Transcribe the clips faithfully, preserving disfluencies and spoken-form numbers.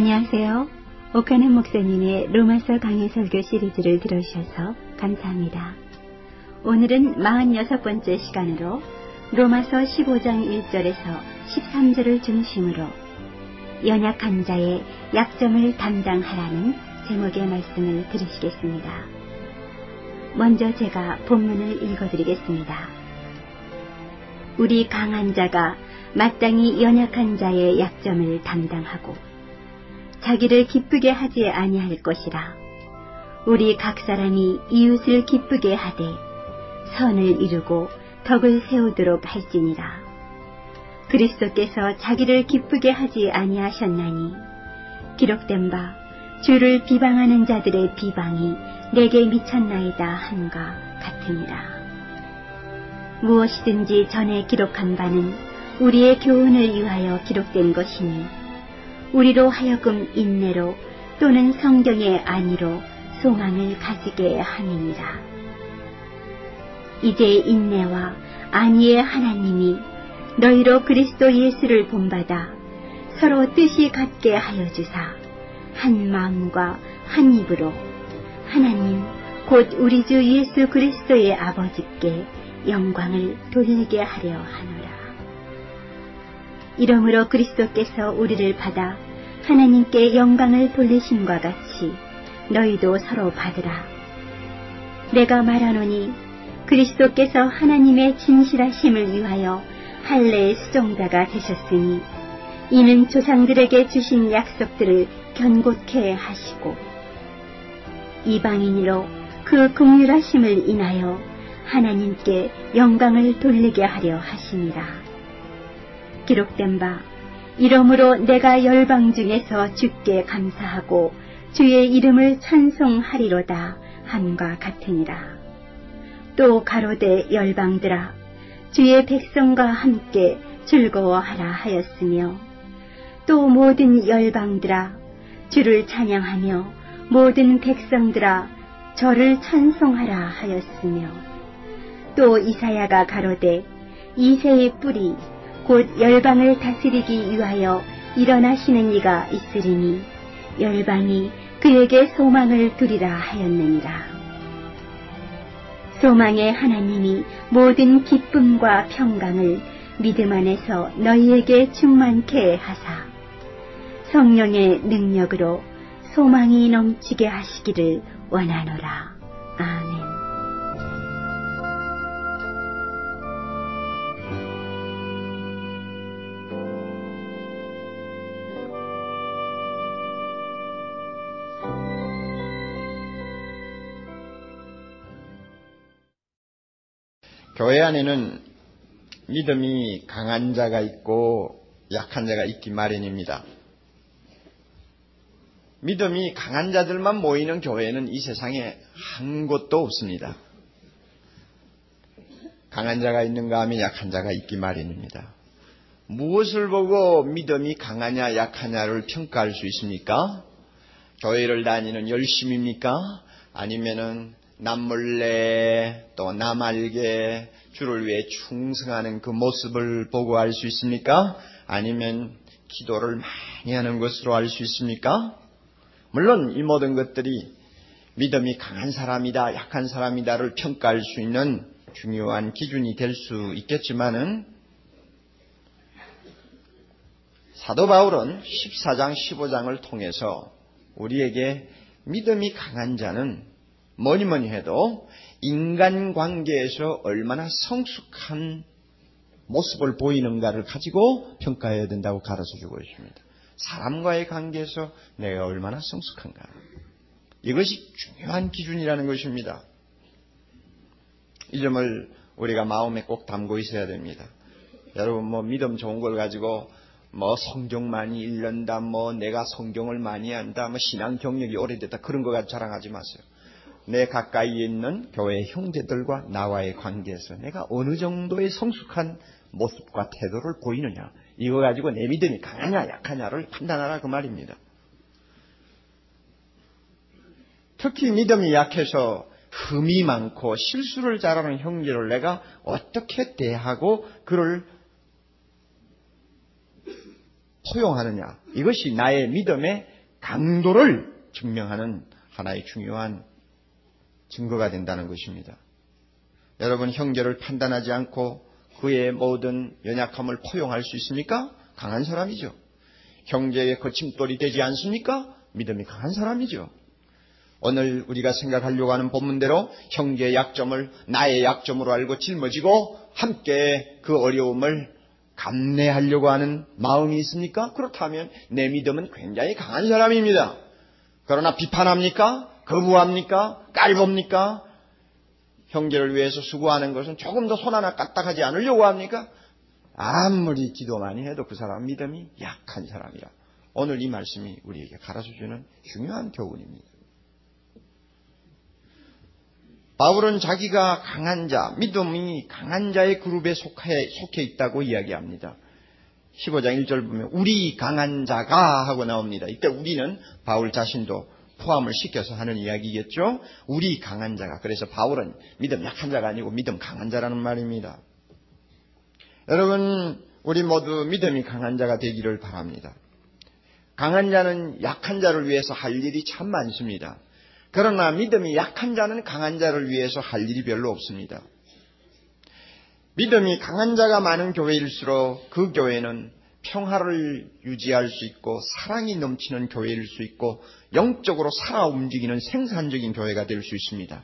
안녕하세요. 오카는 목사님의 로마서 강해 설교 시리즈를 들어주셔서 감사합니다. 오늘은 사십육 번째 시간으로 로마서 십오 장 일 절에서 십삼 절을 중심으로 연약한 자의 약점을 담당하라는 제목의 말씀을 들으시겠습니다. 먼저 제가 본문을 읽어드리겠습니다. 우리 강한 자가 마땅히 연약한 자의 약점을 담당하고 자기를 기쁘게 하지 아니할 것이라. 우리 각 사람이 이웃을 기쁘게 하되 선을 이루고 덕을 세우도록 할지니라. 그리스도께서 자기를 기쁘게 하지 아니하셨나니 기록된 바 주를 비방하는 자들의 비방이 내게 미쳤나이다 함과 같으니라. 무엇이든지 전에 기록한 바는 우리의 교훈을 위하여 기록된 것이니 우리로 하여금 인내로 또는 성경의 안위로 소망을 가지게 함이니라. 이제 인내와 안위의 하나님이 너희로 그리스도 예수를 본받아 서로 뜻이 같게 하여 주사 한 마음과 한 입으로 하나님 곧 우리 주 예수 그리스도의 아버지께 영광을 돌리게 하려 하노라. 이러므로 그리스도께서 우리를 받아 하나님께 영광을 돌리심과 같이 너희도 서로 받으라. 내가 말하노니 그리스도께서 하나님의 진실하심을 위하여 할례의 수종자가 되셨으니 이는 조상들에게 주신 약속들을 견고케 하시고 이방인으로 그 긍휼하심을 인하여 하나님께 영광을 돌리게 하려 하심이라. 기록된 바 이러므로 내가 열방 중에서 주께 감사하고 주의 이름을 찬송하리로다 함과 같으니라. 또 가로되 열방들아 주의 백성과 함께 즐거워하라 하였으며 또 모든 열방들아 주를 찬양하며 모든 백성들아 저를 찬송하라 하였으며 또 이사야가 가로되 이새의 뿌리 곧 열방을 다스리기 위하여 일어나시는 이가 있으리니 열방이 그에게 소망을 두리라 하였느니라. 소망의 하나님이 모든 기쁨과 평강을 믿음 안에서 너희에게 충만케 하사 성령의 능력으로 소망이 넘치게 하시기를 원하노라. 아멘. 교회 안에는 믿음이 강한 자가 있고 약한 자가 있기 마련입니다. 믿음이 강한 자들만 모이는 교회는 이 세상에 한 곳도 없습니다. 강한 자가 있는가 하면 약한 자가 있기 마련입니다. 무엇을 보고 믿음이 강하냐 약하냐를 평가할 수 있습니까? 교회를 다니는 열심입니까? 아니면은 남몰래 또 남알게 주를 위해 충성하는 그 모습을 보고 알 수 있습니까? 아니면 기도를 많이 하는 것으로 알 수 있습니까? 물론 이 모든 것들이 믿음이 강한 사람이다 약한 사람이다를 평가할 수 있는 중요한 기준이 될 수 있겠지만은 사도 바울은 십사 장 십오 장을 통해서 우리에게 믿음이 강한 자는 뭐니 뭐니 해도 인간관계에서 얼마나 성숙한 모습을 보이는가를 가지고 평가해야 된다고 가르쳐주고 있습니다. 사람과의 관계에서 내가 얼마나 성숙한가. 이것이 중요한 기준이라는 것입니다. 이 점을 우리가 마음에 꼭 담고 있어야 됩니다. 여러분 뭐 믿음 좋은 걸 가지고 뭐 성경 많이 읽는다, 뭐 내가 성경을 많이 한다, 뭐 신앙 경력이 오래됐다 그런 거 가지고 자랑하지 마세요. 내 가까이에 있는 교회 형제들과 나와의 관계에서 내가 어느 정도의 성숙한 모습과 태도를 보이느냐, 이거 가지고 내 믿음이 강하냐 약하냐를 판단하라 그 말입니다. 특히 믿음이 약해서 흠이 많고 실수를 잘하는 형제를 내가 어떻게 대하고 그를 포용하느냐, 이것이 나의 믿음의 강도를 증명하는 하나의 중요한 증거가 된다는 것입니다. 여러분, 형제를 판단하지 않고 그의 모든 연약함을 포용할 수 있습니까? 강한 사람이죠. 형제의 거침돌이 되지 않습니까? 믿음이 강한 사람이죠. 오늘 우리가 생각하려고 하는 본문대로 형제의 약점을 나의 약점으로 알고 짊어지고 함께 그 어려움을 감내하려고 하는 마음이 있습니까? 그렇다면 내 믿음은 굉장히 강한 사람입니다. 그러나 비판합니까? 거부합니까? 깔봅니까? 형제를 위해서 수고하는 것은 조금 더 손 하나 까딱하지 않으려고 합니까? 아무리 기도 많이 해도 그 사람 믿음이 약한 사람이라. 오늘 이 말씀이 우리에게 가르쳐주는 중요한 교훈입니다. 바울은 자기가 강한 자, 믿음이 강한 자의 그룹에 속해, 속해 있다고 이야기합니다. 십오 장 일 절 보면 우리 강한 자가 하고 나옵니다. 이때 우리는 바울 자신도 포함을 시켜서 하는 이야기겠죠. 우리 강한 자가. 그래서 바울은 믿음 약한 자가 아니고 믿음 강한 자라는 말입니다. 여러분, 우리 모두 믿음이 강한 자가 되기를 바랍니다. 강한 자는 약한 자를 위해서 할 일이 참 많습니다. 그러나 믿음이 약한 자는 강한 자를 위해서 할 일이 별로 없습니다. 믿음이 강한 자가 많은 교회일수록 그 교회는 평화를 유지할 수 있고 사랑이 넘치는 교회일 수 있고 영적으로 살아 움직이는 생산적인 교회가 될 수 있습니다.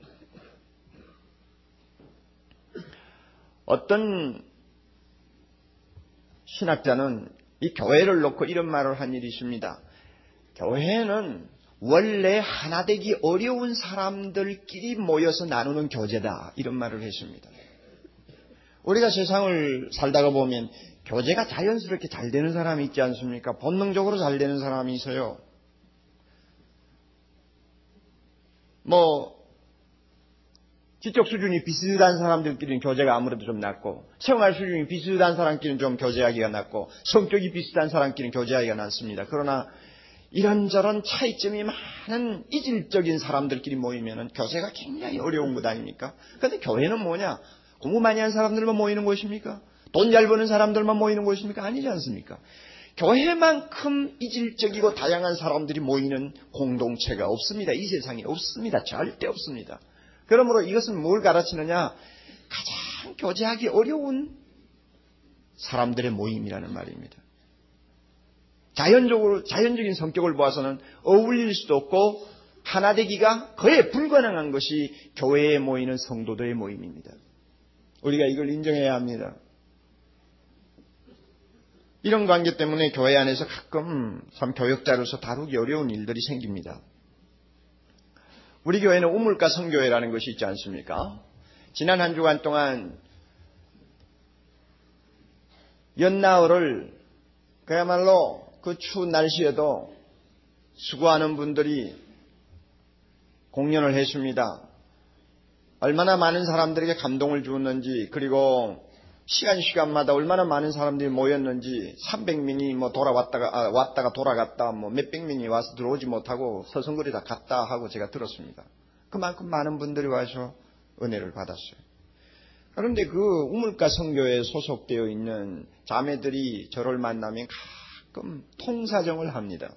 어떤 신학자는 이 교회를 놓고 이런 말을 한 일이 있습니다. 교회는 원래 하나 되기 어려운 사람들끼리 모여서 나누는 교제다. 이런 말을 했습니다. 우리가 세상을 살다가 보면 교제가 자연스럽게 잘 되는 사람이 있지 않습니까? 본능적으로 잘 되는 사람이 있어요. 뭐 지적 수준이 비슷한 사람들끼리는 교제가 아무래도 좀 낫고 생활 수준이 비슷한 사람끼리는 좀 교제하기가 낫고 성격이 비슷한 사람끼리는 교제하기가 낫습니다. 그러나 이런저런 차이점이 많은 이질적인 사람들끼리 모이면 교제가 굉장히 어려운 것 아닙니까? 그런데 교회는 뭐냐? 공부 많이 한 사람들만 모이는 곳입니까? 돈 잘 버는 사람들만 모이는 곳입니까? 아니지 않습니까? 교회만큼 이질적이고 다양한 사람들이 모이는 공동체가 없습니다. 이 세상에 없습니다. 절대 없습니다. 그러므로 이것은 뭘 가르치느냐? 가장 교제하기 어려운 사람들의 모임이라는 말입니다. 자연적으로, 자연적인 성격을 보아서는 어울릴 수도 없고 하나 되기가 거의 불가능한 것이 교회에 모이는 성도들의 모임입니다. 우리가 이걸 인정해야 합니다. 이런 관계 때문에 교회 안에서 가끔 참 교역자로서 다루기 어려운 일들이 생깁니다. 우리 교회는 우물가 성교회라는 것이 있지 않습니까? 지난 한 주간 동안 연나흘을 그야말로 그 추운 날씨에도 수고하는 분들이 공연을 했습니다. 얼마나 많은 사람들에게 감동을 주었는지, 그리고 시간 시간마다 얼마나 많은 사람들이 모였는지, 삼백 명이 뭐 돌아왔다가 아, 왔다가 돌아갔다, 뭐 몇백 명이 와서 들어오지 못하고 서성거리다 갔다 하고 제가 들었습니다. 그만큼 많은 분들이 와서 은혜를 받았어요. 그런데 그 우물가 성교에 소속되어 있는 자매들이 저를 만나면 가끔 통사정을 합니다.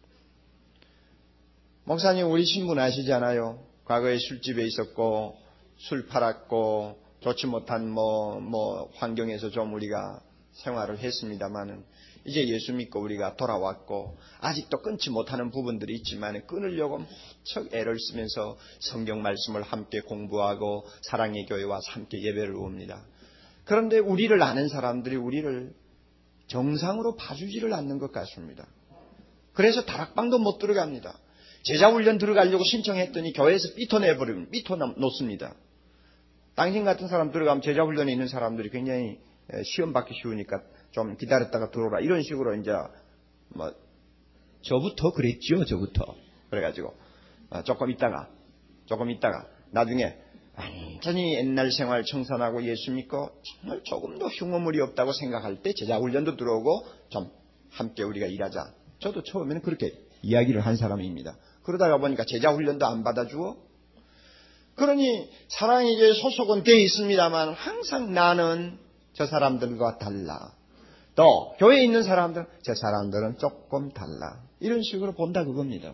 목사님, 우리 신분 아시잖아요. 과거에 술집에 있었고 술 팔았고 좋지 못한 뭐, 뭐 환경에서 좀 우리가 생활을 했습니다만은 이제 예수 믿고 우리가 돌아왔고 아직도 끊지 못하는 부분들이 있지만 끊으려고 무척 애를 쓰면서 성경 말씀을 함께 공부하고 사랑의 교회와 함께 예배를 옵니다. 그런데 우리를 아는 사람들이 우리를 정상으로 봐주지를 않는 것 같습니다. 그래서 다락방도 못 들어갑니다. 제자훈련 들어가려고 신청했더니 교회에서 삐터내버리면 삐터놓습니다. 당신 같은 사람 들어가면 제자훈련에 있는 사람들이 굉장히 시험 받기 쉬우니까 좀 기다렸다가 들어오라 이런 식으로 이제 뭐 저부터 그랬죠. 저부터 그래가지고 조금 있다가 조금 있다가 나중에 완전히 옛날 생활 청산하고 예수 믿고 정말 조금도 흉어물이 없다고 생각할 때 제자훈련도 들어오고 좀 함께 우리가 일하자. 저도 처음에는 그렇게 이야기를 한 사람입니다. 그러다가 보니까 제자훈련도 안 받아주고, 그러니 사랑의 교회 소속은 돼 있습니다만 항상 나는 저 사람들과 달라. 또 교회에 있는 사람들은 저 사람들은 조금 달라. 이런 식으로 본다 그겁니다.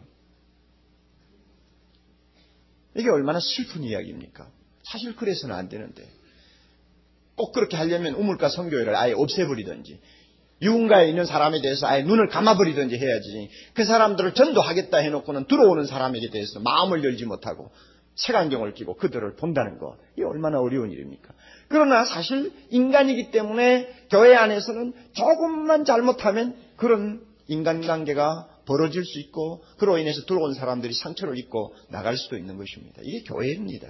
이게 얼마나 슬픈 이야기입니까? 사실 그래서는 안 되는데. 꼭 그렇게 하려면 우물가 선교회를 아예 없애버리든지 유흥가에 있는 사람에 대해서 아예 눈을 감아버리든지 해야지. 그 사람들을 전도하겠다 해놓고는 들어오는 사람에게 대해서 마음을 열지 못하고 색안경을 끼고 그들을 본다는 거. 이게 얼마나 어려운 일입니까? 그러나 사실 인간이기 때문에 교회 안에서는 조금만 잘못하면 그런 인간관계가 벌어질 수 있고 그로 인해서 들어온 사람들이 상처를 입고 나갈 수도 있는 것입니다. 이게 교회입니다.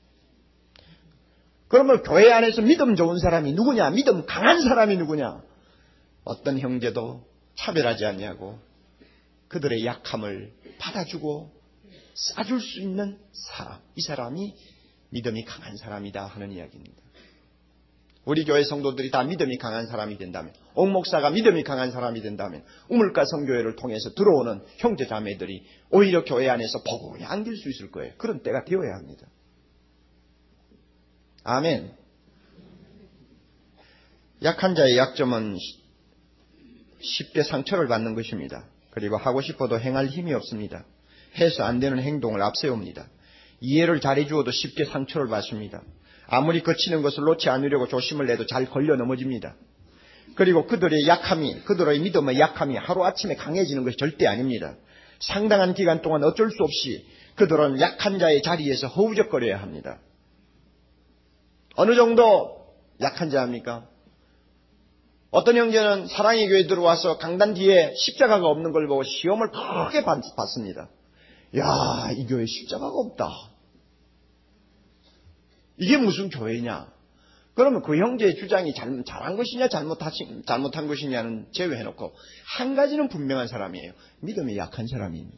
그러면 교회 안에서 믿음 좋은 사람이 누구냐? 믿음 강한 사람이 누구냐? 어떤 형제도 차별하지 않냐고 그들의 약함을 받아주고 싸줄 수 있는 사람. 이 사람이 믿음이 강한 사람이다 하는 이야기입니다. 우리 교회 성도들이 다 믿음이 강한 사람이 된다면, 옥 목사가 믿음이 강한 사람이 된다면 우물가 선교회를 통해서 들어오는 형제 자매들이 오히려 교회 안에서 포근히 안길 수 있을 거예요. 그런 때가 되어야 합니다. 아멘. 약한 자의 약점은 쉽게 상처를 받는 것입니다. 그리고 하고 싶어도 행할 힘이 없습니다. 해서 안 되는 행동을 앞세웁니다. 이해를 잘해주어도 쉽게 상처를 받습니다. 아무리 거치는 것을 놓지 않으려고 조심을 내도 잘 걸려 넘어집니다. 그리고 그들의 약함이, 그들의 믿음의 약함이 하루아침에 강해지는 것이 절대 아닙니다. 상당한 기간 동안 어쩔 수 없이 그들은 약한 자의 자리에서 허우적거려야 합니다. 어느 정도 약한 자입니까? 어떤 형제는 사랑의 교회에 들어와서 강단 뒤에 십자가가 없는 걸 보고 시험을 크게 받습니다. 야, 이 교회에 십자가가 없다. 이게 무슨 교회냐? 그러면 그 형제의 주장이 잘, 잘한 것이냐 잘못하신, 잘못한 것이냐는 제외해놓고 한 가지는 분명한 사람이에요. 믿음이 약한 사람입니다.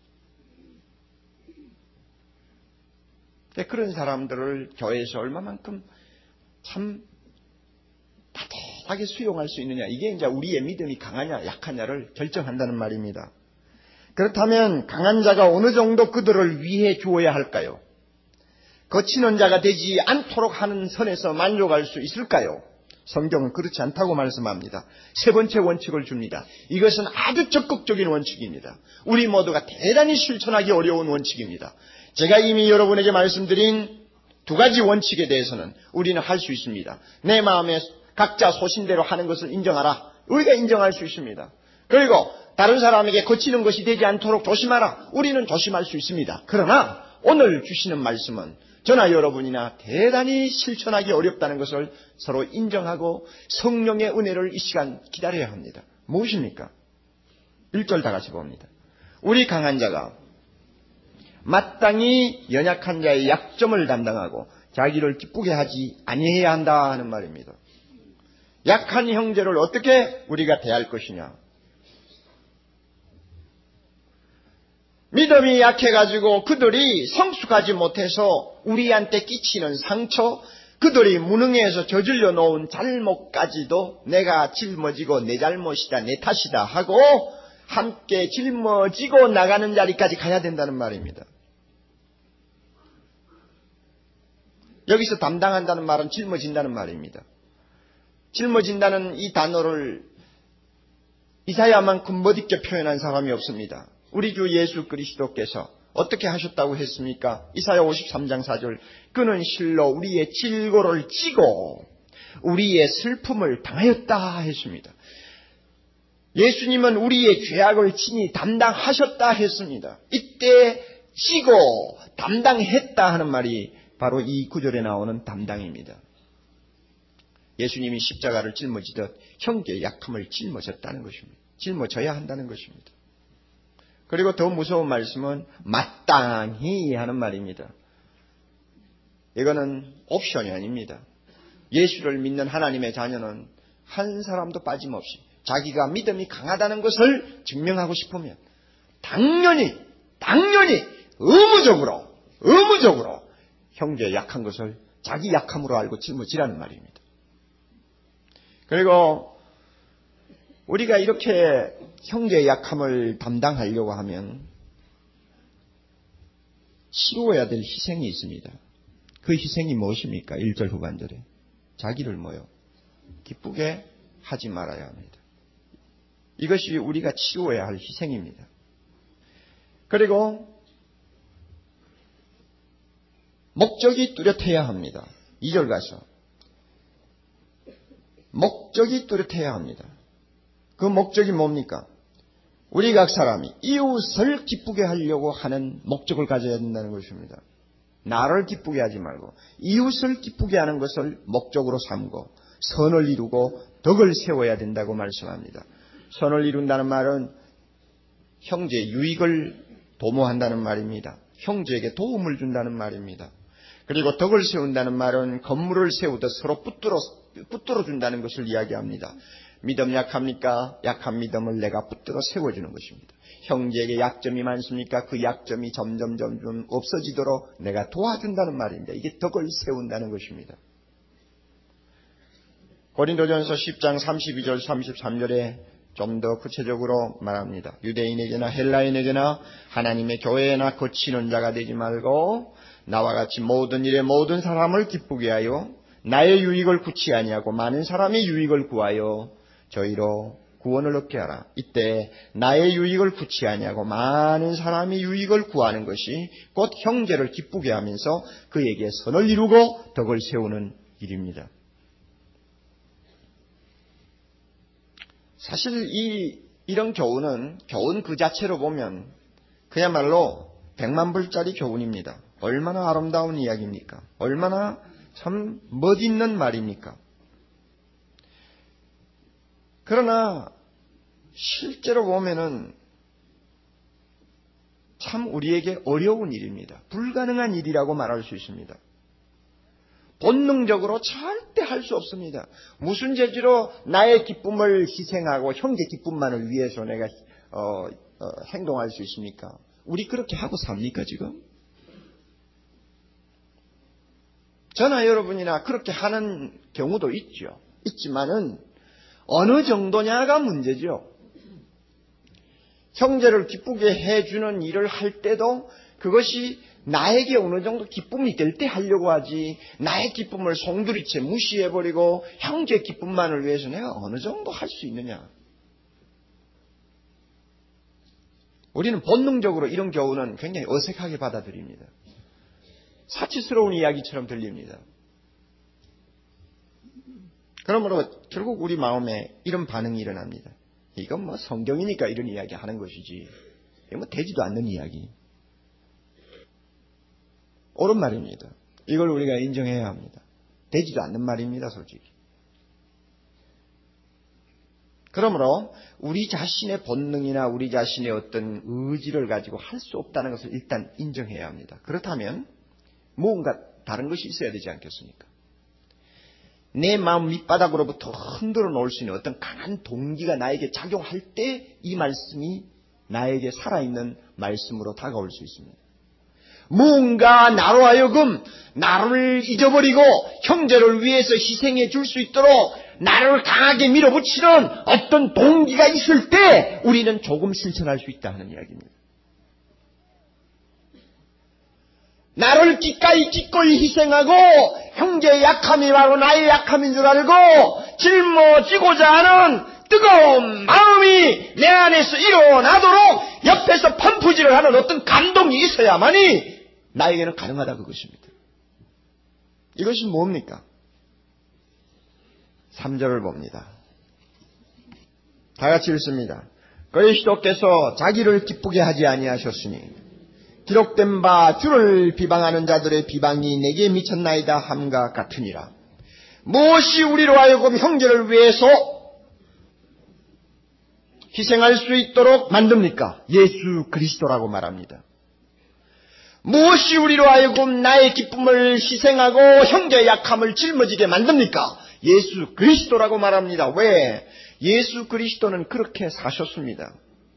그런 사람들을 교회에서 얼마만큼 참 따뜻하게 수용할 수 있느냐. 이게 이제 우리의 믿음이 강하냐 약하냐를 결정한다는 말입니다. 그렇다면 강한 자가 어느 정도 그들을 위해 주어야 할까요? 거치는 자가 되지 않도록 하는 선에서 만족할 수 있을까요? 성경은 그렇지 않다고 말씀합니다. 세 번째 원칙을 줍니다. 이것은 아주 적극적인 원칙입니다. 우리 모두가 대단히 실천하기 어려운 원칙입니다. 제가 이미 여러분에게 말씀드린 두 가지 원칙에 대해서는 우리는 할 수 있습니다. 내 마음에 각자 소신대로 하는 것을 인정하라. 우리가 인정할 수 있습니다. 그리고 다른 사람에게 거치는 것이 되지 않도록 조심하라. 우리는 조심할 수 있습니다. 그러나 오늘 주시는 말씀은 저나 여러분이나 대단히 실천하기 어렵다는 것을 서로 인정하고 성령의 은혜를 이 시간 기다려야 합니다. 무엇입니까? 일 절 다 같이 봅니다. 우리 강한 자가 마땅히 연약한 자의 약점을 담당하고 자기를 기쁘게 하지 아니해야 한다 하는 말입니다. 약한 형제를 어떻게 우리가 대할 것이냐? 믿음이 약해가지고 그들이 성숙하지 못해서 우리한테 끼치는 상처, 그들이 무능해서 저질러 놓은 잘못까지도 내가 짊어지고 내 잘못이다, 내 탓이다 하고 함께 짊어지고 나가는 자리까지 가야 된다는 말입니다. 여기서 담당한다는 말은 짊어진다는 말입니다. 짊어진다는 이 단어를 이사야만큼 멋있게 표현한 사람이 없습니다. 우리 주 예수 그리스도께서 어떻게 하셨다고 했습니까? 이사야 오십삼 장 사 절 그는 실로 우리의 질고를 지고 우리의 슬픔을 당하였다 했습니다. 예수님은 우리의 죄악을 친히 담당하셨다 했습니다. 이때 지고 담당했다 하는 말이 바로 이 구절에 나오는 담당입니다. 예수님이 십자가를 짊어지듯 형제의 약함을 짊어졌다는 것입니다. 짊어져야 한다는 것입니다. 그리고 더 무서운 말씀은 마땅히 하는 말입니다. 이거는 옵션이 아닙니다. 예수를 믿는 하나님의 자녀는 한 사람도 빠짐없이 자기가 믿음이 강하다는 것을 증명하고 싶으면 당연히 당연히 의무적으로 의무적으로 형제의 약한 것을 자기 약함으로 알고 짊어지라는 말입니다. 그리고 우리가 이렇게 형제의 약함을 담당하려고 하면 치루어야 될 희생이 있습니다. 그 희생이 무엇입니까? 일 절 후반절에 자기를 뭐요? 기쁘게 하지 말아야 합니다. 이것이 우리가 치워야 할 희생입니다. 그리고 목적이 뚜렷해야 합니다. 이 절 가서 목적이 뚜렷해야 합니다. 그 목적이 뭡니까? 우리 각 사람이 이웃을 기쁘게 하려고 하는 목적을 가져야 된다는 것입니다. 나를 기쁘게 하지 말고 이웃을 기쁘게 하는 것을 목적으로 삼고 선을 이루고 덕을 세워야 된다고 말씀합니다. 선을 이룬다는 말은 형제 유익을 도모한다는 말입니다. 형제에게 도움을 준다는 말입니다. 그리고 덕을 세운다는 말은 건물을 세우듯 서로 붙들어, 붙들어 준다는 것을 이야기합니다. 믿음 약합니까? 약한 믿음을 내가 붙들어 세워주는 것입니다. 형제에게 약점이 많습니까? 그 약점이 점점 점점 없어지도록 내가 도와준다는 말입니다. 이게 덕을 세운다는 것입니다. 고린도전서 십 장 삼십이 절 삼십삼 절에 좀 더 구체적으로 말합니다. 유대인에게나 헬라인에게나 하나님의 교회에나 거치는 자가 되지 말고 나와 같이 모든 일에 모든 사람을 기쁘게 하여 나의 유익을 구치 아니하고 많은 사람의 유익을 구하여 저희로 구원을 얻게 하라. 이때 나의 유익을 구치 아니하고 많은 사람의 유익을 구하는 것이 곧 형제를 기쁘게 하면서 그에게 선을 이루고 덕을 세우는 일입니다. 사실 이, 이런 교훈은 교훈 그 자체로 보면 그야말로 백만 불짜리 교훈입니다. 얼마나 아름다운 이야기입니까? 얼마나 참 멋있는 말입니까? 그러나 실제로 보면은 참 우리에게 어려운 일입니다. 불가능한 일이라고 말할 수 있습니다. 본능적으로 절대 할 수 없습니다. 무슨 재주로 나의 기쁨을 희생하고 형제 기쁨만을 위해서 내가 어, 어, 행동할 수 있습니까? 우리 그렇게 하고 삽니까 지금? 저나 여러분이나 그렇게 하는 경우도 있죠. 있지만은 어느 정도냐가 문제죠. 형제를 기쁘게 해주는 일을 할 때도 그것이 나에게 어느 정도 기쁨이 될 때 하려고 하지 나의 기쁨을 송두리째 무시해버리고 형제 기쁨만을 위해서 내가 어느 정도 할 수 있느냐. 우리는 본능적으로 이런 교훈은 굉장히 어색하게 받아들입니다. 사치스러운 이야기처럼 들립니다. 그러므로 결국 우리 마음에 이런 반응이 일어납니다. 이건 뭐 성경이니까 이런 이야기 하는 것이지 이건 뭐 되지도 않는 이야기. 옳은 말입니다. 이걸 우리가 인정해야 합니다. 되지도 않는 말입니다, 솔직히. 그러므로 우리 자신의 본능이나 우리 자신의 어떤 의지를 가지고 할 수 없다는 것을 일단 인정해야 합니다. 그렇다면 무언가 다른 것이 있어야 되지 않겠습니까? 내 마음 밑바닥으로부터 흔들어 놓을 수 있는 어떤 강한 동기가 나에게 작용할 때 이 말씀이 나에게 살아있는 말씀으로 다가올 수 있습니다. 무언가 나로 하여금 나를 잊어버리고 형제를 위해서 희생해 줄 수 있도록 나를 강하게 밀어붙이는 어떤 동기가 있을 때 우리는 조금 실천할 수 있다 하는 이야기입니다. 나를 기꺼이 기꺼이 희생하고 형제의 약함이 바로 나의 약함인 줄 알고 짊어지고자 하는 뜨거운 마음이 내 안에서 일어나도록 옆에서 펌프질을 하는 어떤 감동이 있어야만이 나에게는 가능하다 그것입니다. 이것이 뭡니까? 삼 절을 봅니다. 다 같이 읽습니다. 그리스도께서 자기를 기쁘게 하지 아니하셨으니 기록된 바 주를 비방하는 자들의 비방이 내게 미쳤나이다 함과 같으니라. 무엇이 우리로 하여금 형제를 위해서 희생할 수 있도록 만듭니까? 예수 그리스도라고 말합니다. 무엇이 우리로 하여금 나의 기쁨을 희생하고 형제의 약함을 짊어지게 만듭니까? 예수 그리스도라고 말합니다. 왜? 예수 그리스도는 그렇게 사셨습니다.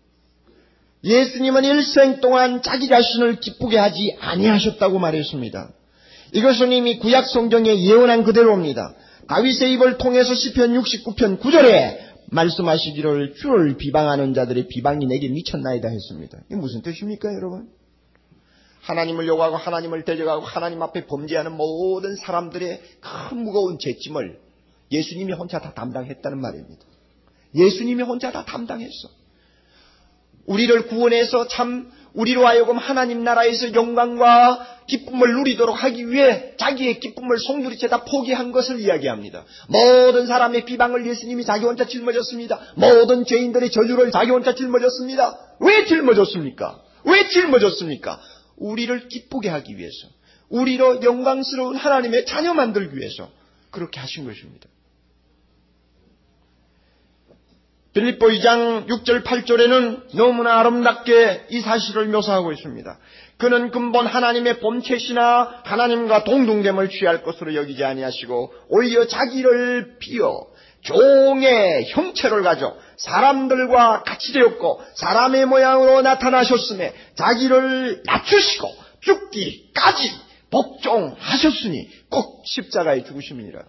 예수님은 일생 동안 자기 자신을 기쁘게 하지 아니하셨다고 말했습니다. 이것은 이미 구약 성경에 예언한 그대로입니다. 다윗의 입을 통해서 시편 육십구 편 구 절에 말씀하시기를 주를 비방하는 자들의 비방이 내게 미쳤나이다 했습니다. 이게 무슨 뜻입니까, 여러분? 하나님을 요구하고 하나님을 대적하고 하나님 앞에 범죄하는 모든 사람들의 큰 무거운 죄짐을 예수님이 혼자 다 담당했다는 말입니다. 예수님이 혼자 다 담당했어. 우리를 구원해서 참 우리로 하여금 하나님 나라에서 영광과 기쁨을 누리도록 하기 위해 자기의 기쁨을 송두리째 다 포기한 것을 이야기합니다. 모든 사람의 비방을 예수님이 자기 혼자 짊어졌습니다. 모든 죄인들의 저주를 자기 혼자 짊어졌습니다. 왜 짊어졌습니까? 왜 짊어졌습니까? 우리를 기쁘게 하기 위해서, 우리로 영광스러운 하나님의 자녀 만들기 위해서 그렇게 하신 것입니다. 빌립보 이 장 육 절 팔 절에는 너무나 아름답게 이 사실을 묘사하고 있습니다. 그는 근본 하나님의 본체시나 하나님과 동등됨을 취할 것으로 여기지 아니하시고 오히려 자기를 비어 종의 형체를 가져 사람들과 같이 되었고 사람의 모양으로 나타나셨음에 자기를 낮추시고 죽기까지 복종하셨으니 꼭 십자가에 죽으심이니라.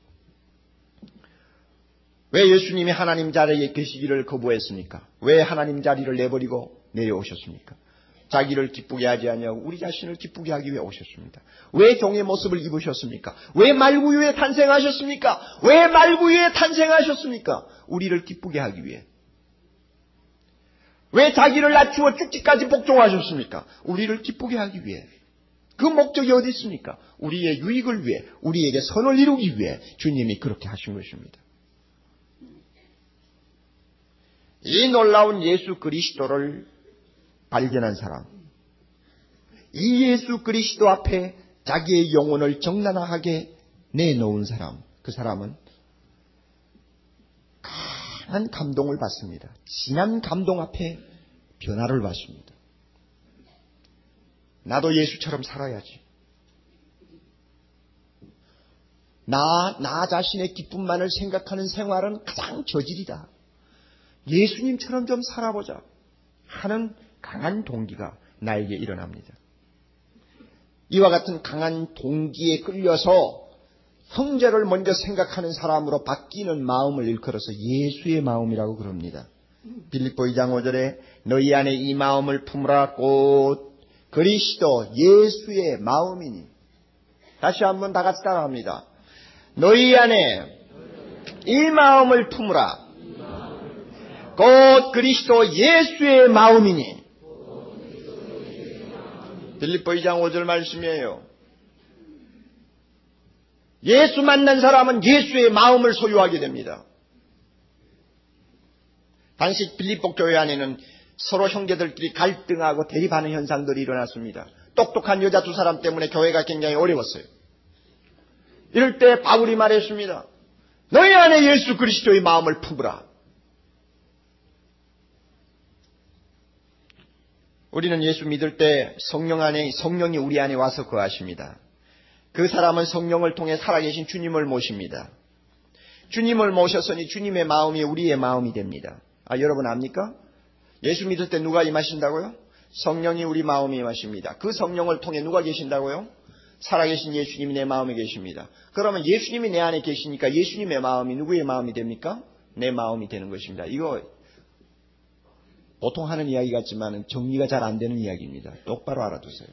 왜 예수님이 하나님 자리에 계시기를 거부했습니까? 왜 하나님 자리를 내버리고 내려오셨습니까? 자기를 기쁘게 하지 아니하고 우리 자신을 기쁘게 하기 위해 오셨습니다. 왜 종의 모습을 입으셨습니까? 왜 말구유에 탄생하셨습니까? 왜 말구유에 탄생하셨습니까? 우리를 기쁘게 하기 위해. 왜 자기를 낮추어 죽기까지 복종하셨습니까? 우리를 기쁘게 하기 위해. 그 목적이 어디 있습니까? 우리의 유익을 위해, 우리에게 선을 이루기 위해 주님이 그렇게 하신 것입니다. 이 놀라운 예수 그리스도를 발견한 사람, 이 예수 그리스도 앞에 자기의 영혼을 정난하게 내놓은 사람, 그 사람은 강한 감동을 받습니다. 진한 감동 앞에 변화를 받습니다. 나도 예수처럼 살아야지. 나, 나 자신의 기쁨만을 생각하는 생활은 가장 저질이다. 예수님처럼 좀 살아보자 하는 강한 동기가 나에게 일어납니다. 이와 같은 강한 동기에 끌려서 형제를 먼저 생각하는 사람으로 바뀌는 마음을 일컬어서 예수의 마음이라고 그럽니다. 빌립보 이 장 오 절에 너희 안에 이 마음을 품으라 곧 그리스도 예수의 마음이니. 다시 한번 다 같이 따라합니다. 너희 안에 이 마음을 품으라 곧 그리스도 예수의 마음이니. 빌립보 이 장 오 절 말씀이에요. 예수 만난 사람은 예수의 마음을 소유하게 됩니다. 당시 빌립보 교회 안에는 서로 형제들끼리 갈등하고 대립하는 현상들이 일어났습니다. 똑똑한 여자 두 사람 때문에 교회가 굉장히 어려웠어요. 이럴 때 바울이 말했습니다. 너희 안에 예수 그리스도의 마음을 품으라. 우리는 예수 믿을 때 성령 안에, 성령이 우리 안에 와서 거하십니다. 그 사람은 성령을 통해 살아계신 주님을 모십니다. 주님을 모셨으니 주님의 마음이 우리의 마음이 됩니다. 아, 여러분 압니까? 예수 믿을 때 누가 임하신다고요? 성령이 우리 마음에 임하십니다. 그 성령을 통해 누가 계신다고요? 살아계신 예수님이 내 마음에 계십니다. 그러면 예수님이 내 안에 계시니까 예수님의 마음이 누구의 마음이 됩니까? 내 마음이 되는 것입니다. 이거 보통 하는 이야기 같지만 정리가 잘 안 되는 이야기입니다. 똑바로 알아두세요.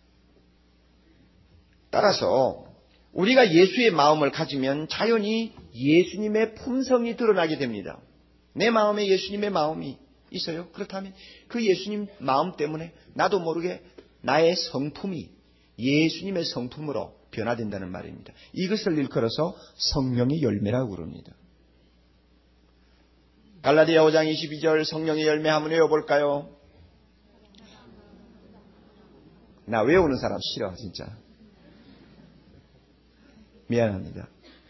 따라서 우리가 예수의 마음을 가지면 자연히 예수님의 품성이 드러나게 됩니다. 내 마음에 예수님의 마음이 있어요. 그렇다면 그 예수님 마음 때문에 나도 모르게 나의 성품이 예수님의 성품으로 변화된다는 말입니다. 이것을 일컬어서 성령의 열매라고 그럽니다. 갈라디아 오 장 이십이 절 성령의 열매 한번 외워볼까요? 나 외우는 사람 싫어 진짜. 미안합니다.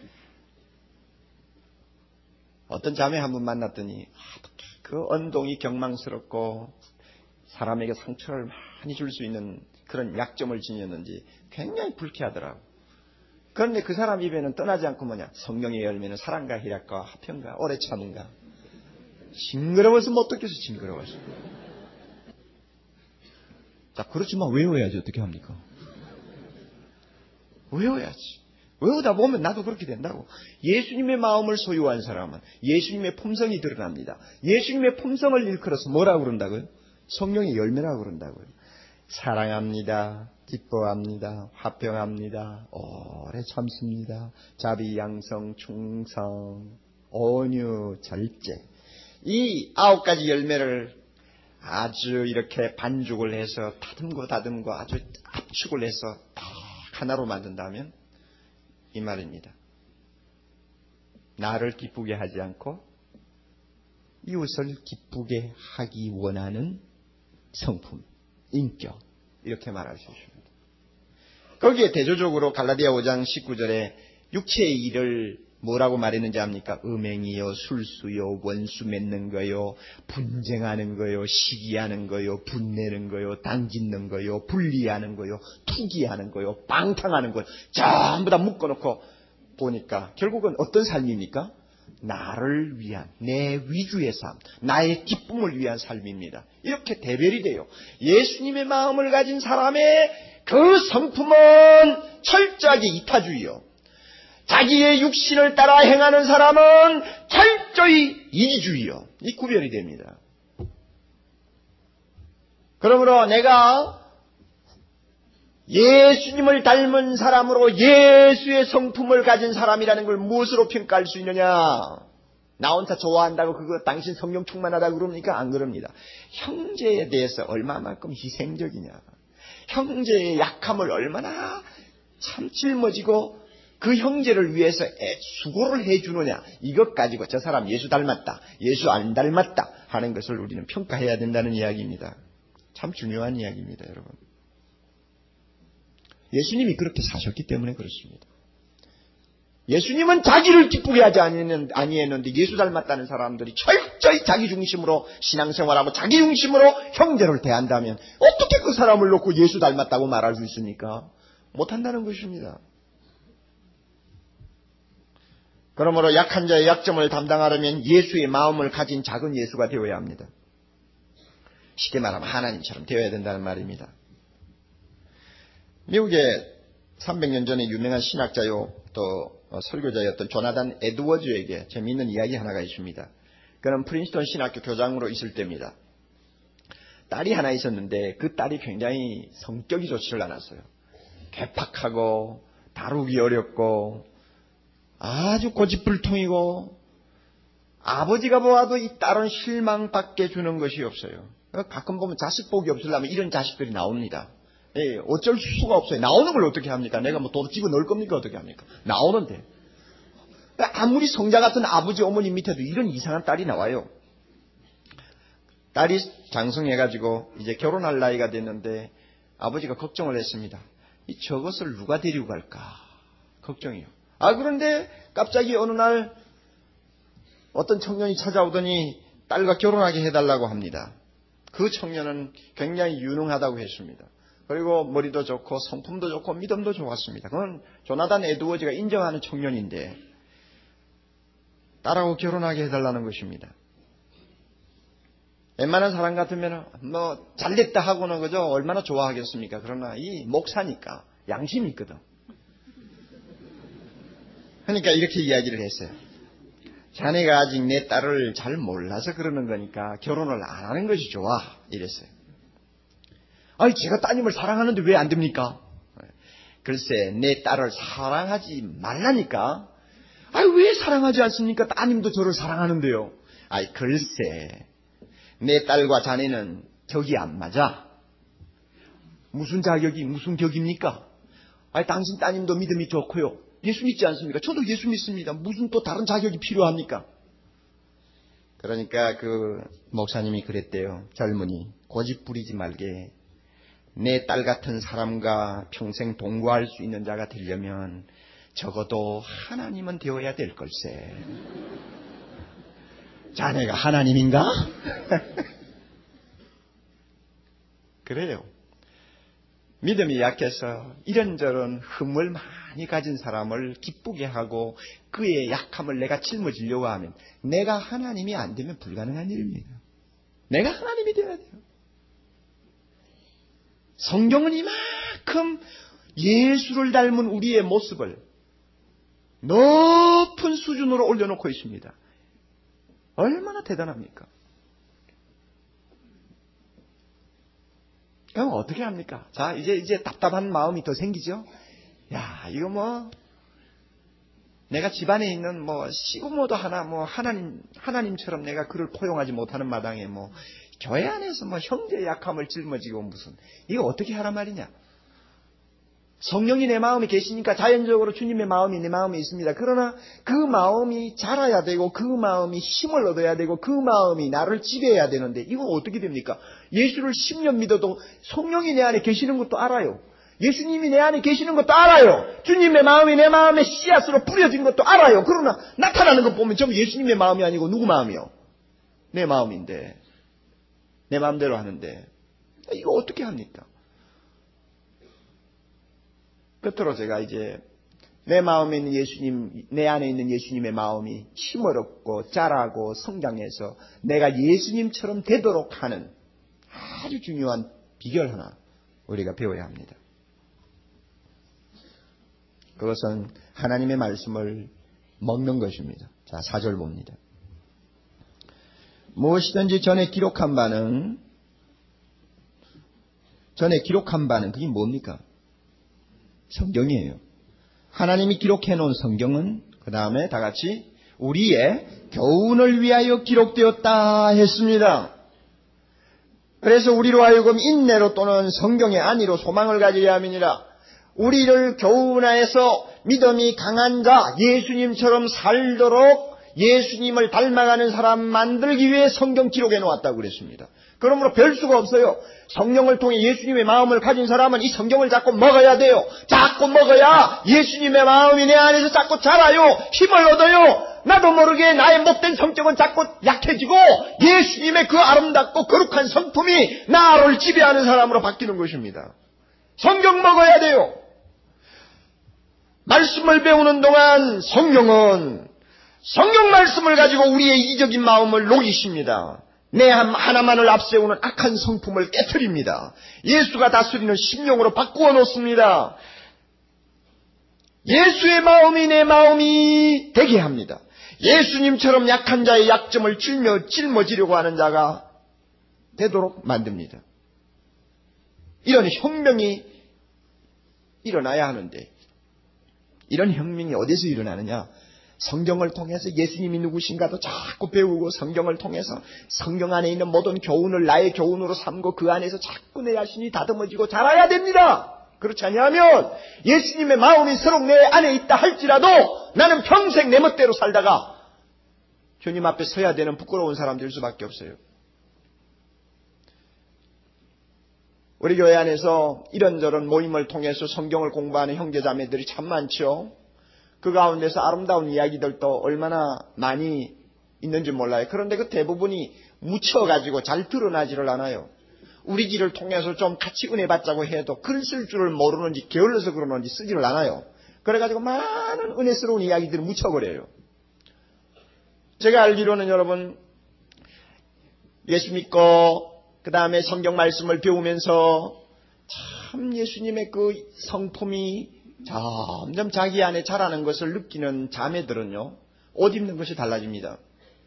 어떤 자매 한 분 만났더니 그 언동이 경망스럽고 사람에게 상처를 많이 줄 수 있는 그런 약점을 지녔는지 굉장히 불쾌하더라고. 그런데 그 사람 입에는 떠나지 않고 뭐냐, 성령의 열매는 사랑과 희락과 화평과 오래 참음과. 징그러워서 못 듣겠어. 징그러워서. 자, 그렇지만 외워야지. 어떻게 합니까? 외워야지. 외우다 보면 나도 그렇게 된다고. 예수님의 마음을 소유한 사람은 예수님의 품성이 드러납니다. 예수님의 품성을 일컬어서 뭐라고 그런다고요? 성령의 열매라고 그런다고요. 사랑합니다. 기뻐합니다. 화평합니다. 오래 참습니다. 자비, 양성, 충성, 온유, 절제. 이 아홉 가지 열매를 아주 이렇게 반죽을 해서 다듬고 다듬고 아주 압축을 해서 딱 하나로 만든다면 이 말입니다. 나를 기쁘게 하지 않고 이웃을 기쁘게 하기 원하는 성품, 인격, 이렇게 말할 수 있습니다. 거기에 대조적으로 갈라디아 오 장 십구 절에 육체의 일을 뭐라고 말했는지 압니까? 음행이요, 술수요, 원수 맺는 거요, 분쟁하는 거요, 시기하는 거요, 분내는 거요, 당짓는 거요, 분리하는 거요, 투기하는 거요, 방탕하는 거요, 전부 다 묶어놓고 보니까 결국은 어떤 삶입니까? 나를 위한, 내 위주의 삶, 나의 기쁨을 위한 삶입니다. 이렇게 대별이 돼요. 예수님의 마음을 가진 사람의 그 성품은 철저하게 이타주의요. 자기의 육신을 따라 행하는 사람은 철저히 이기주의요. 이 구별이 됩니다. 그러므로 내가 예수님을 닮은 사람으로 예수의 성품을 가진 사람이라는 걸 무엇으로 평가할 수 있느냐? 나 혼자 좋아한다고 그거 당신 성령 충만하다고 그럽니까? 안 그럽니다. 형제에 대해서 얼마만큼 희생적이냐? 형제의 약함을 얼마나 참 짊어지고 그 형제를 위해서 수고를 해주느냐? 이것 가지고 저 사람 예수 닮았다, 예수 안 닮았다 하는 것을 우리는 평가해야 된다는 이야기입니다. 참 중요한 이야기입니다, 여러분. 예수님이 그렇게 사셨기 때문에 그렇습니다. 예수님은 자기를 기쁘게 하지 아니했는데 예수 닮았다는 사람들이 철저히 자기 중심으로 신앙생활하고 자기 중심으로 형제를 대한다면 어떻게 그 사람을 놓고 예수 닮았다고 말할 수 있습니까? 못한다는 것입니다. 그러므로 약한 자의 약점을 담당하려면 예수의 마음을 가진 작은 예수가 되어야 합니다. 쉽게 말하면 하나님처럼 되어야 된다는 말입니다. 미국의 삼백 년 전에 유명한 신학자요 또 설교자였던 조나단 에드워즈에게 재미있는 이야기 하나가 있습니다. 그는 프린스턴 신학교 교장으로 있을 때입니다. 딸이 하나 있었는데 그 딸이 굉장히 성격이 좋지를 않았어요. 괴팍하고 다루기 어렵고 아주 고집불통이고 아버지가 보아도 이 딸은 실망밖에 주는 것이 없어요. 가끔 보면 자식 복이 없으려면 이런 자식들이 나옵니다. 예, 어쩔 수가 없어요. 나오는 걸 어떻게 합니까? 내가 뭐 도로 집어 넣을 겁니까? 어떻게 합니까? 나오는데. 아무리 성자 같은 아버지, 어머니 밑에도 이런 이상한 딸이 나와요. 딸이 장성해가지고 이제 결혼할 나이가 됐는데 아버지가 걱정을 했습니다. 이 저것을 누가 데리고 갈까? 걱정이요. 아, 그런데 갑자기 어느 날 어떤 청년이 찾아오더니 딸과 결혼하게 해달라고 합니다. 그 청년은 굉장히 유능하다고 했습니다. 그리고 머리도 좋고 성품도 좋고 믿음도 좋았습니다. 그건 조나단 에드워즈가 인정하는 청년인데 딸하고 결혼하게 해달라는 것입니다. 웬만한 사람 같으면 뭐 잘됐다 하고는 그저 얼마나 좋아하겠습니까? 그러나 이 목사니까 양심이 있거든. 그러니까 이렇게 이야기를 했어요. 자네가 아직 내 딸을 잘 몰라서 그러는 거니까 결혼을 안 하는 것이 좋아. 이랬어요. 아니, 제가 따님을 사랑하는데 왜 안 됩니까? 글쎄, 내 딸을 사랑하지 말라니까. 아니, 왜 사랑하지 않습니까? 따님도 저를 사랑하는데요. 아이, 글쎄, 내 딸과 자네는 격이 안 맞아. 무슨 자격이, 무슨 격입니까? 아니, 당신 따님도 믿음이 좋고요. 예수 믿지 않습니까? 저도 예수 믿습니다. 무슨 또 다른 자격이 필요합니까? 그러니까 그 목사님이 그랬대요. 젊은이, 고집 부리지 말게. 내 딸 같은 사람과 평생 동거할 수 있는 자가 되려면 적어도 하나님은 되어야 될 걸세. 자네가 하나님인가? 그래요. 믿음이 약해서 이런저런 흠을 많이 가진 사람을 기쁘게 하고 그의 약함을 내가 짊어지려고 하면 내가 하나님이 안 되면 불가능한 일입니다. 내가 하나님이 되어야 돼요. 성경은 이만큼 예수를 닮은 우리의 모습을 높은 수준으로 올려놓고 있습니다. 얼마나 대단합니까? 그럼 어떻게 합니까? 자, 이제, 이제 답답한 마음이 더 생기죠? 야, 이거 뭐, 내가 집안에 있는 뭐, 시부모도 하나, 뭐, 하나님, 하나님처럼 내가 그를 포용하지 못하는 마당에 뭐, 교회 안에서 뭐, 형제의 약함을 짊어지고 무슨, 이거 어떻게 하란 말이냐? 성령이 내 마음에 계시니까 자연적으로 주님의 마음이 내 마음에 있습니다. 그러나 그 마음이 자라야 되고 그 마음이 힘을 얻어야 되고 그 마음이 나를 지배해야 되는데 이건 어떻게 됩니까? 예수를 십 년 믿어도 성령이 내 안에 계시는 것도 알아요. 예수님이 내 안에 계시는 것도 알아요. 주님의 마음이 내 마음에 씨앗으로 뿌려진 것도 알아요. 그러나 나타나는 것 보면 전부 예수님의 마음이 아니고 누구 마음이요? 내 마음인데. 내 마음대로 하는데. 이거 어떻게 합니까? 끝으로 제가 이제 내 마음에 있는 예수님, 내 안에 있는 예수님의 마음이 힘을 얻고 자라고 성장해서 내가 예수님처럼 되도록 하는 아주 중요한 비결 하나 우리가 배워야 합니다. 그것은 하나님의 말씀을 먹는 것입니다. 자, 사 절 봅니다. 무엇이든지 전에 기록한 바는 전에 기록한 바는 그게 뭡니까? 성경이에요. 하나님이 기록해 놓은 성경은 그 다음에 다 같이 우리의 교훈을 위하여 기록되었다 했습니다. 그래서 우리로 하여금 인내로 또는 성경의 안위로 소망을 가지려 함이니라. 우리를 교훈하여서 믿음이 강한 자, 예수님처럼 살도록 예수님을 닮아가는 사람 만들기 위해 성경 기록해 놓았다고 그랬습니다. 그러므로 별 수가 없어요. 성령을 통해 예수님의 마음을 가진 사람은 이 성경을 자꾸 먹어야 돼요. 자꾸 먹어야 예수님의 마음이 내 안에서 자꾸 자라요. 힘을 얻어요. 나도 모르게 나의 못된 성격은 자꾸 약해지고 예수님의 그 아름답고 거룩한 성품이 나를 지배하는 사람으로 바뀌는 것입니다. 성경 먹어야 돼요. 말씀을 배우는 동안 성령은 성경 말씀을 가지고 우리의 이적인 마음을 녹이십니다. 내 하나만을 앞세우는 악한 성품을 깨트립니다. 예수가 다스리는 심령으로 바꾸어 놓습니다. 예수의 마음이 내 마음이 되게 합니다. 예수님처럼 약한 자의 약점을 짊어, 짊어지려고 하는 자가 되도록 만듭니다. 이런 혁명이 일어나야 하는데 이런 혁명이 어디서 일어나느냐? 성경을 통해서 예수님이 누구신가도 자꾸 배우고 성경을 통해서 성경 안에 있는 모든 교훈을 나의 교훈으로 삼고 그 안에서 자꾸 내 자신이 다듬어지고 자라야 됩니다. 그렇지 않으면 예수님의 마음이 서로 내 안에 있다 할지라도 나는 평생 내 멋대로 살다가 주님 앞에 서야 되는 부끄러운 사람 될 수밖에 없어요. 우리 교회 안에서 이런저런 모임을 통해서 성경을 공부하는 형제자매들이 참 많죠. 그 가운데서 아름다운 이야기들도 얼마나 많이 있는지 몰라요. 그런데 그 대부분이 묻혀가지고 잘 드러나지를 않아요. 우리 길을 통해서 좀 같이 은혜 받자고 해도 글 쓸 줄을 모르는지 게을러서 그러는지 쓰지를 않아요. 그래가지고 많은 은혜스러운 이야기들을 묻혀버려요. 제가 알기로는 여러분 예수 믿고 그 다음에 성경 말씀을 배우면서 참 예수님의 그 성품이 점점 자기 안에 자라는 것을 느끼는 자매들은요, 옷 입는 것이 달라집니다.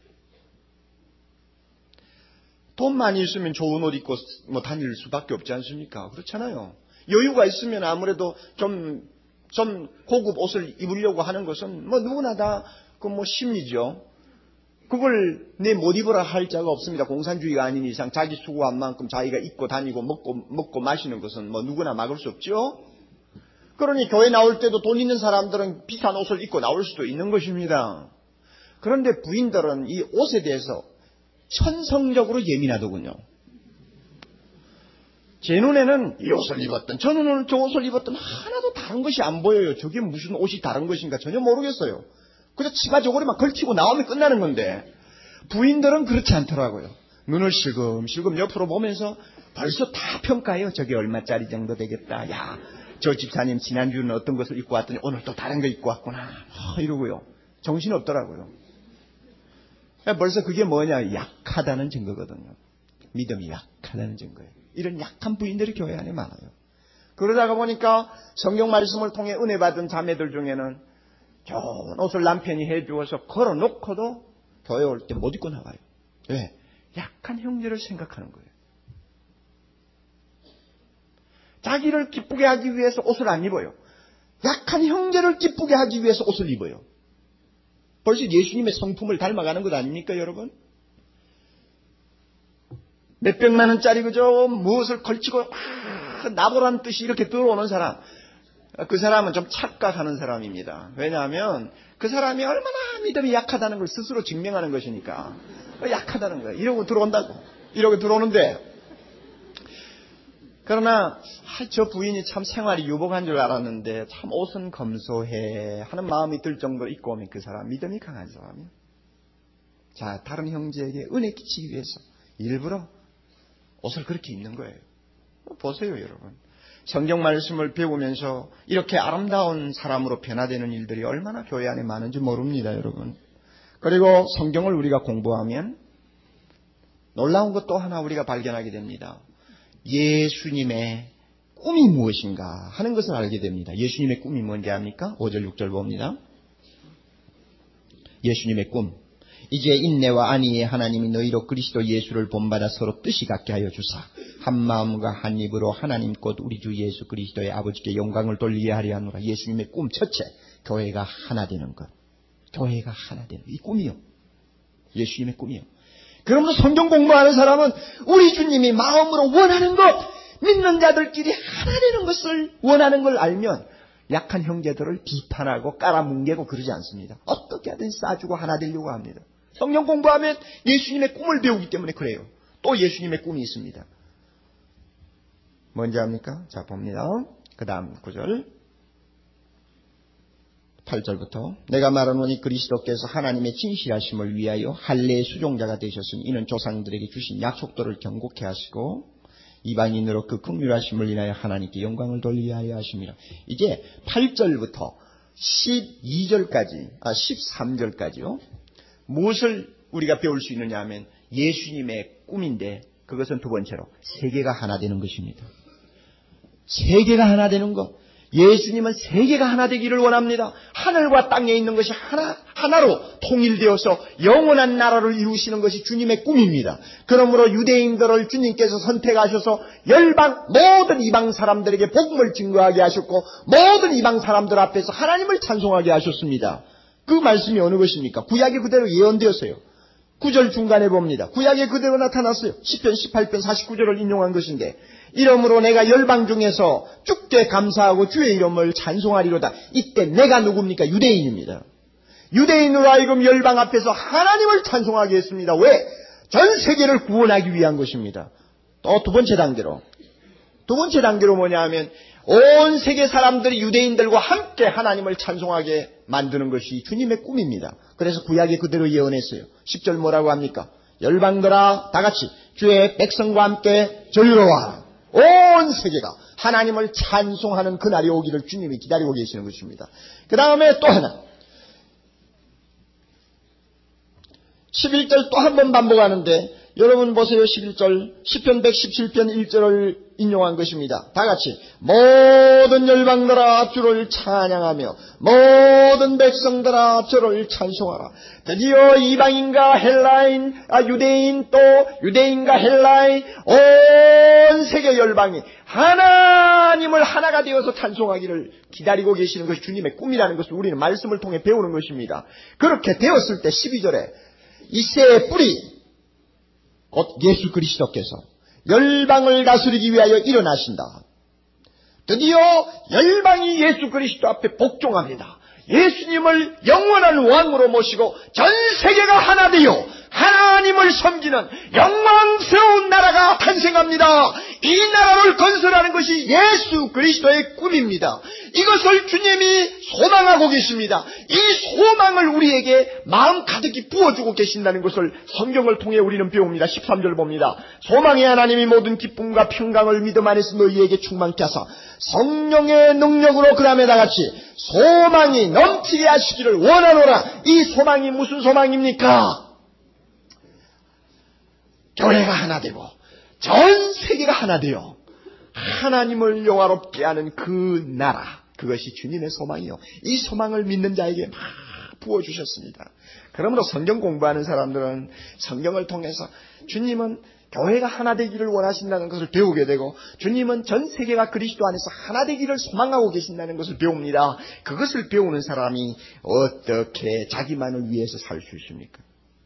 돈만 있으면 좋은 옷 입고 뭐 다닐 수밖에 없지 않습니까? 그렇잖아요. 여유가 있으면 아무래도 좀, 좀 고급 옷을 입으려고 하는 것은 뭐 누구나 다 그 뭐 심리죠. 그걸 내 못 입으라 할 자가 없습니다. 공산주의가 아닌 이상 자기 수고한 만큼 자기가 입고 다니고 먹고, 먹고 마시는 것은 뭐 누구나 막을 수 없죠. 그러니 교회 나올 때도 돈 있는 사람들은 비싼 옷을 입고 나올 수도 있는 것입니다. 그런데 부인들은 이 옷에 대해서 천성적으로 예민하더군요. 제 눈에는 이 옷을 입었든 저 눈에는 저 옷을 입었든 하나도 다른 것이 안 보여요. 저게 무슨 옷이 다른 것인가 전혀 모르겠어요. 그저 치마 저고리만 걸치고 나오면 끝나는 건데 부인들은 그렇지 않더라고요. 눈을 실금실금 옆으로 보면서 벌써 다 평가해요. 저게 얼마짜리 정도 되겠다. 야, 저 집사님 지난주는 어떤 것을 입고 왔더니 오늘 또 다른 거 입고 왔구나. 아, 이러고요. 정신 없더라고요. 벌써 그게 뭐냐? 약하다는 증거거든요. 믿음이 약하다는 증거예요. 이런 약한 부인들이 교회 안에 많아요. 그러다가 보니까 성경 말씀을 통해 은혜 받은 자매들 중에는 좋은 옷을 남편이 해주어서 걸어놓고도 교회 올 때 못 입고 나와요. 왜? 약한 형제를 생각하는 거예요. 자기를 기쁘게 하기 위해서 옷을 안 입어요. 약한 형제를 기쁘게 하기 위해서 옷을 입어요. 벌써 예수님의 성품을 닮아가는 것 아닙니까, 여러분? 몇백만 원짜리 그저 무엇을 걸치고 막 나보라는 뜻이 이렇게 들어오는 사람, 그 사람은 좀 착각하는 사람입니다. 왜냐하면 그 사람이 얼마나 믿음이 약하다는 걸 스스로 증명하는 것이니까. 약하다는 거예요. 이러고 들어온다고. 이러고 들어오는데, 그러나 저 부인이 참 생활이 유복한 줄 알았는데 참 옷은 검소해 하는 마음이 들 정도로 입고 오면 그 사람 믿음이 강한 사람이에요. 자, 다른 형제에게 은혜 끼치기 위해서 일부러 옷을 그렇게 입는 거예요. 보세요, 여러분. 성경 말씀을 배우면서 이렇게 아름다운 사람으로 변화되는 일들이 얼마나 교회 안에 많은지 모릅니다, 여러분. 그리고 성경을 우리가 공부하면 놀라운 것 또 하나 우리가 발견하게 됩니다. 예수님의 꿈이 무엇인가 하는 것을 알게 됩니다. 예수님의 꿈이 뭔지 압니까? 오 절 육 절 봅니다. 예수님의 꿈. 이제 인내와 안위의 하나님이 너희로 그리스도 예수를 본받아 서로 뜻이 같게 하여 주사 한 마음과 한 입으로 하나님 곧 우리 주 예수 그리스도의 아버지께 영광을 돌리게 하려 하노라. 예수님의 꿈 첫째, 교회가 하나 되는 것. 교회가 하나 되는 것. 이 꿈이요. 예수님의 꿈이요. 그러므로 성경 공부하는 사람은 우리 주님이 마음으로 원하는 것, 믿는 자들끼리 하나 되는 것을 원하는 걸 알면 약한 형제들을 비판하고 깔아뭉개고 그러지 않습니다. 어떻게 하든 싸주고 하나 되려고 합니다. 성경 공부하면 예수님의 꿈을 배우기 때문에 그래요. 또 예수님의 꿈이 있습니다. 뭔지 압니까? 자, 봅니다. 그 다음 구절. 팔 절부터 내가 말하노니 그리스도께서 하나님의 진실하심을 위하여 할례의 수종자가 되셨으니 이는 조상들에게 주신 약속들을 경고케 하시고 이방인으로 그 긍휼하심을 인하여 하나님께 영광을 돌리게 하려 하십니다. 이제 팔 절부터 십이 절까지, 아 십삼 절까지요. 무엇을 우리가 배울 수 있느냐 하면 예수님의 꿈인데 그것은 두 번째로 세계가 하나 되는 것입니다. 세계가 하나 되는 것. 예수님은 세계가 하나 되기를 원합니다. 하늘과 땅에 있는 것이 하나, 하나로 통일되어서 영원한 나라를 이루시는 것이 주님의 꿈입니다. 그러므로 유대인들을 주님께서 선택하셔서 열방, 모든 이방 사람들에게 복음을 증거하게 하셨고 모든 이방 사람들 앞에서 하나님을 찬송하게 하셨습니다. 그 말씀이 어느 것입니까? 구약이 그대로 예언되었어요. 구 절 중간에 봅니다. 구약에 그대로 나타났어요. 시편 십팔 편 사십구 절을 인용한 것인데 이러므로 내가 열방 중에서 주께 감사하고 주의 이름을 찬송하리로다. 이때 내가 누굽니까? 유대인입니다. 유대인으로 하여금 열방 앞에서 하나님을 찬송하게 했습니다. 왜? 전 세계를 구원하기 위한 것입니다. 또 두 번째 단계로 두 번째 단계로 뭐냐 하면 온 세계 사람들이 유대인들과 함께 하나님을 찬송하게 만드는 것이 주님의 꿈입니다. 그래서 구약에 그대로 예언했어요. 십 절 뭐라고 합니까? 열방들아 다 같이 주의 백성과 함께 자유로워하라. 온 세계가 하나님을 찬송하는 그날이 오기를 주님이 기다리고 계시는 것입니다. 그 다음에 또 하나 십일 절 또 한 번 반복하는데 여러분 보세요. 십일 절 시편 백십칠 편 일 절을 인용한 것입니다. 다 같이 모든 열방들아 주를 찬양하며 모든 백성들아 주를 찬송하라. 드디어 이방인과 헬라인, 아, 유대인 또 유대인과 헬라인 온 세계 열방이 하나님을 하나가 되어서 찬송하기를 기다리고 계시는 것이 주님의 꿈이라는 것을 우리는 말씀을 통해 배우는 것입니다. 그렇게 되었을 때 십이 절에 이새의 뿌리 곧 예수 그리스도께서 열방을 다스리기 위하여 일어나신다. 드디어 열방이 예수 그리스도 앞에 복종합니다. 예수님을 영원한 왕으로 모시고 전 세계가 하나 되어 하나님을 섬기는 영광스러운 나라가 탄생합니다. 이 나라를 건설하는 것이 예수 그리스도의 꿈입니다. 이것을 주님이 소망하고 계십니다. 이 소망을 우리에게 마음 가득히 부어주고 계신다는 것을 성경을 통해 우리는 배웁니다. 십삼 절 봅니다. 소망의 하나님이 모든 기쁨과 평강을 믿음 안에서 너희에게 충만케 하사 성령의 능력으로 그 다음에 다같이 소망이 넘치게 하시기를 원하노라. 이 소망이 무슨 소망입니까? 교회가 하나 되고 전 세계가 하나 되어 하나님을 영화롭게 하는 그 나라, 그것이 주님의 소망이요. 이 소망을 믿는 자에게 막 부어주셨습니다. 그러므로 성경 공부하는 사람들은 성경을 통해서 주님은 교회가 하나 되기를 원하신다는 것을 배우게 되고, 주님은 전 세계가 그리스도 안에서 하나 되기를 소망하고 계신다는 것을 배웁니다. 그것을 배우는 사람이 어떻게 자기만을 위해서 살 수 있습니까?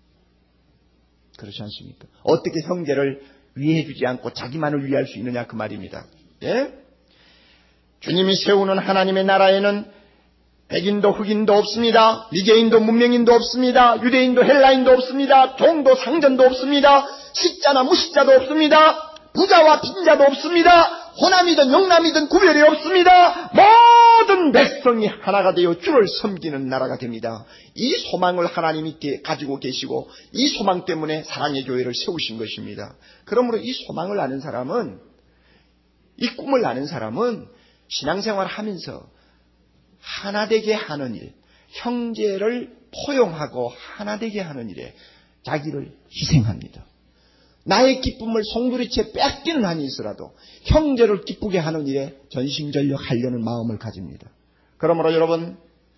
그렇지 않습니까? 어떻게 형제를 위해 주지 않고 자기만을 위할 수 있느냐, 그 말입니다. 예? 주님이 세우는 하나님의 나라에는 백인도 흑인도 없습니다. 미개인도 문명인도 없습니다. 유대인도 헬라인도 없습니다. 종도 상전도 없습니다. 식자나 무식자도 없습니다. 부자와 빈자도 없습니다. 호남이든 영남이든 구별이 없습니다. 모든 백성이 하나가 되어 주를 섬기는 나라가 됩니다. 이 소망을 하나님이 가지고 계시고 이 소망 때문에 사랑의 교회를 세우신 것입니다. 그러므로 이 소망을 아는 사람은, 이 꿈을 아는 사람은 신앙생활을 하면서 하나 되게 하는 일, 형제를 포용하고 하나 되게 하는 일에 자기를 희생합니다. 나의 기쁨을 송두리째 뺏기는 한이 있어라도 형제를 기쁘게 하는 일에 전심전력 하려는 마음을 가집니다. 그러므로 여러분,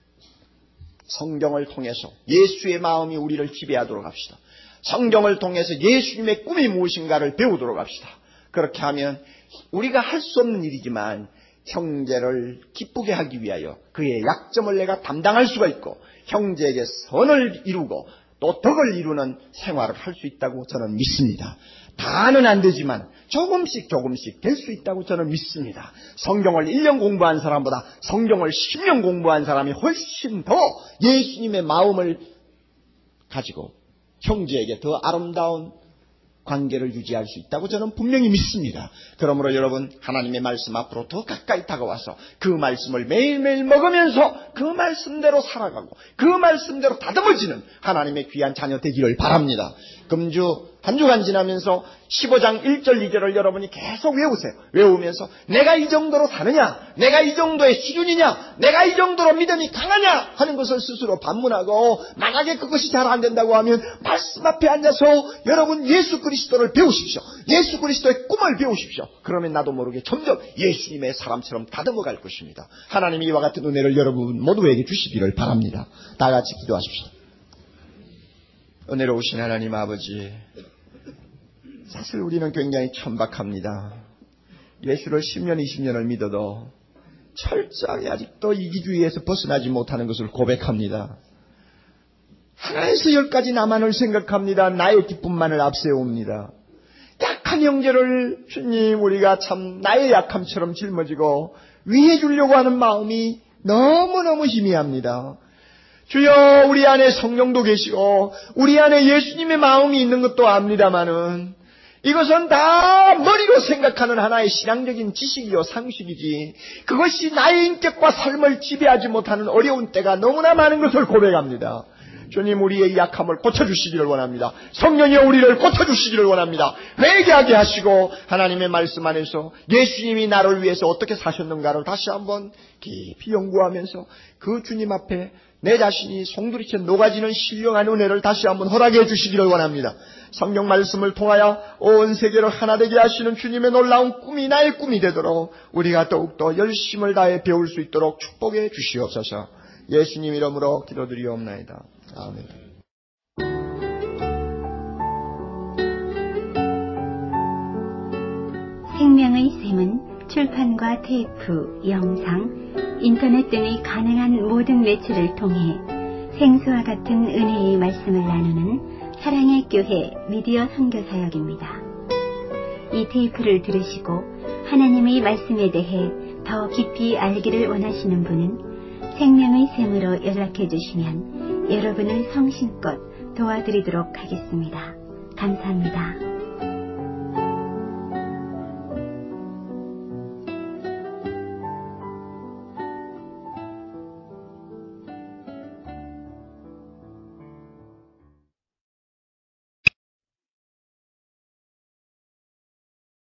성경을 통해서 예수의 마음이 우리를 지배하도록 합시다. 성경을 통해서 예수님의 꿈이 무엇인가를 배우도록 합시다. 그렇게 하면 우리가 할 수 없는 일이지만 형제를 기쁘게 하기 위하여 그의 약점을 내가 담당할 수가 있고 형제에게 선을 이루고 또 덕을 이루는 생활을 할 수 있다고 저는 믿습니다. 다는 안 되지만 조금씩 조금씩 될 수 있다고 저는 믿습니다. 성경을 일 년 공부한 사람보다 성경을 십 년 공부한 사람이 훨씬 더 예수님의 마음을 가지고 형제에게 더 아름다운 관계를 유지할 수 있다고 저는 분명히 믿습니다. 그러므로 여러분, 하나님의 말씀 앞으로 더 가까이 다가와서 그 말씀을 매일매일 먹으면서 그 말씀대로 살아가고 그 말씀대로 다듬어지는 하나님의 귀한 자녀 되기를 바랍니다. 금주 한 주간 지나면서 십오 장 일 절 이 절을 여러분이 계속 외우세요. 외우면서 내가 이 정도로 사느냐, 내가 이 정도의 수준이냐, 내가 이 정도로 믿음이 강하냐 하는 것을 스스로 반문하고, 만약에 그것이 잘 안 된다고 하면 말씀 앞에 앉아서 여러분 예수 그리스도를 배우십시오. 예수 그리스도의 꿈을 배우십시오. 그러면 나도 모르게 점점 예수님의 사람처럼 다듬어 갈 것입니다. 하나님이 이와 같은 은혜를 여러분 모두에게 주시기를 바랍니다. 다 같이 기도하십시오. 은혜로우신 하나님 아버지, 사실 우리는 굉장히 천박합니다. 예수를 십 년, 이십 년을 믿어도 철저하게 아직도 이기주의에서 벗어나지 못하는 것을 고백합니다. 하나에서 열까지 나만을 생각합니다. 나의 기쁨만을 앞세웁니다. 약한 형제를 주님, 우리가 참 나의 약함처럼 짊어지고 위해 주려고 하는 마음이 너무너무 희미합니다. 주여, 우리 안에 성령도 계시고 우리 안에 예수님의 마음이 있는 것도 압니다마는 이것은 다 머리로 생각하는 하나의 신앙적인 지식이요 상식이지, 그것이 나의 인격과 삶을 지배하지 못하는 어려운 때가 너무나 많은 것을 고백합니다. 주님, 우리의 약함을 고쳐주시기를 원합니다. 성령이여, 우리를 고쳐주시기를 원합니다. 회개하게 하시고 하나님의 말씀 안에서 예수님이 나를 위해서 어떻게 사셨는가를 다시 한번 깊이 연구하면서 그 주님 앞에 내 자신이 송두리째 녹아지는 신령한 은혜를 다시 한번 허락해 주시기를 원합니다. 성경 말씀을 통하여 온 세계를 하나 되게 하시는 주님의 놀라운 꿈이 나의 꿈이 되도록 우리가 더욱더 열심을 다해 배울 수 있도록 축복해 주시옵소서. 예수님 이름으로 기도드리옵나이다. 아멘. 생명의 샘은 출판과 테이프, 영상, 인터넷 등의 가능한 모든 매체를 통해 생수와 같은 은혜의 말씀을 나누는 사랑의 교회 미디어 선교사역입니다. 이 테이프를 들으시고 하나님의 말씀에 대해 더 깊이 알기를 원하시는 분은 생명의 샘으로 연락해 주시면 여러분을 성심껏 도와드리도록 하겠습니다. 감사합니다.